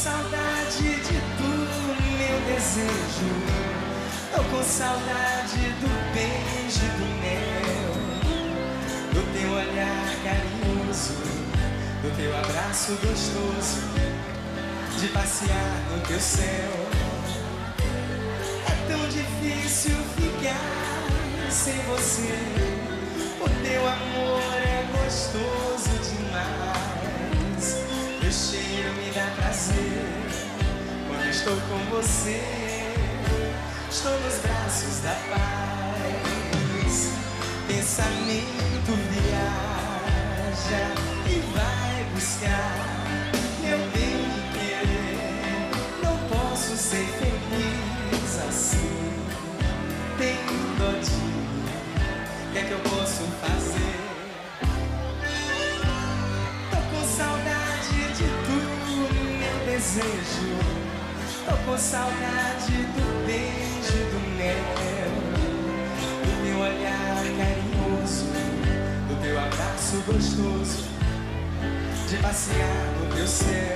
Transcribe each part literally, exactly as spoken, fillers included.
saudade de tudo, meu desejo. Tô com saudade do beijo, do mel, do teu olhar carinhoso, do teu abraço gostoso, de passear no teu céu. É tão difícil ficar sem você. O teu amor é gostoso demais. Teu cheiro me dá prazer. Quando estou com você, estou nos braços da paz. Pensamento viaja e vai buscar meu bem e querer. Não posso ser feliz assim. Tenho dó de mim. O que é que eu posso fazer? Tô com saudade de tudo, meu desejo. Tô com saudade do beijo, do mel, do teu olhar carinhoso, do teu abraço gostoso, de passear no teu céu.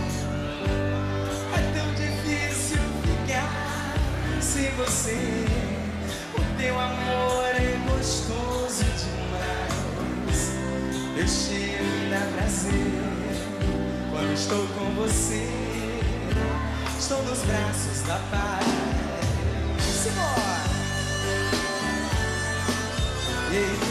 É tão difícil ficar sem você. O teu amor é gostoso demais. Teu cheiro me dá prazer. Quando estou com você, estou nos braços da paz. Simbora! Yeah.